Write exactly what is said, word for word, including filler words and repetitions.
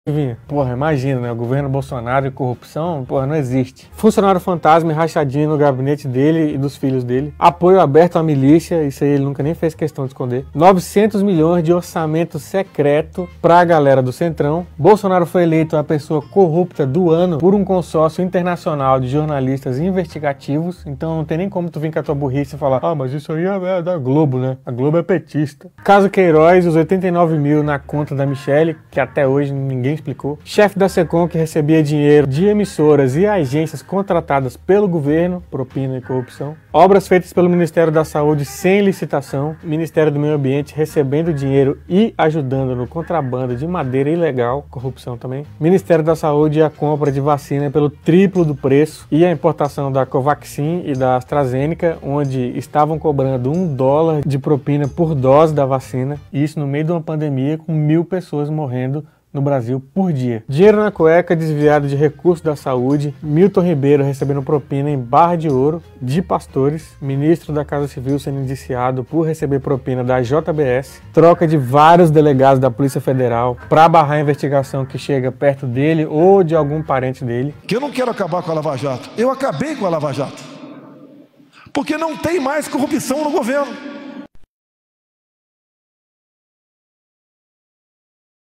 Porra, imagina, né? O governo Bolsonaro e corrupção, porra, não existe. Funcionário fantasma e rachadinho no gabinete dele e dos filhos dele. Apoio aberto à milícia, isso aí ele nunca nem fez questão de esconder. novecentos milhões de orçamento secreto pra galera do Centrão. Bolsonaro foi eleito a pessoa corrupta do ano por um consórcio internacional de jornalistas investigativos. Então não tem nem como tu vir com a tua burrice e falar: ah, mas isso aí é da Globo, né? A Globo é petista. Caso Queiroz, os oitenta e nove mil na conta da Michelle, que até hoje ninguém explicou. Chefe da SECOM que recebia dinheiro de emissoras e agências contratadas pelo governo, propina e corrupção. Obras feitas pelo Ministério da Saúde sem licitação. Ministério do Meio Ambiente recebendo dinheiro e ajudando no contrabando de madeira ilegal, corrupção também. Ministério da Saúde e a compra de vacina pelo triplo do preço e a importação da Covaxin e da AstraZeneca, onde estavam cobrando um dólar de propina por dose da vacina. E isso no meio de uma pandemia com mil pessoas morrendo no Brasil por dia. Dinheiro na cueca desviado de recursos da saúde. Milton Ribeiro recebendo propina em barra de ouro de pastores. Ministro da Casa Civil sendo indiciado por receber propina da J B S. Troca de vários delegados da Polícia Federal para barrar a investigação que chega perto dele ou de algum parente dele. Que eu não quero acabar com a Lava Jato. Eu acabei com a Lava Jato. Porque não tem mais corrupção no governo.